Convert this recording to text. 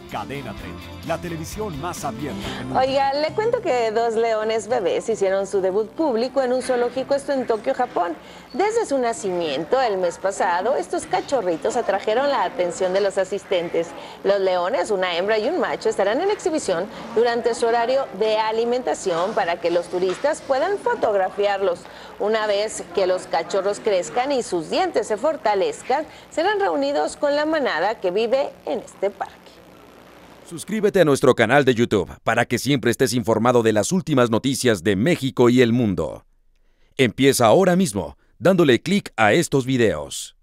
Cadena 30, la televisión más abierta del mundo. Oiga, le cuento que dos leones bebés hicieron su debut público en un zoológico, esto en Tokio, Japón. Desde su nacimiento, el mes pasado, estos cachorritos atrajeron la atención de los asistentes. Los leones, una hembra y un macho, estarán en exhibición durante su horario de alimentación para que los turistas puedan fotografiarlos. Una vez que los cachorros crezcan y sus dientes se fortalezcan, serán reunidos con la manada que vive en este parque. Suscríbete a nuestro canal de YouTube para que siempre estés informado de las últimas noticias de México y el mundo. Empieza ahora mismo dándole clic a estos videos.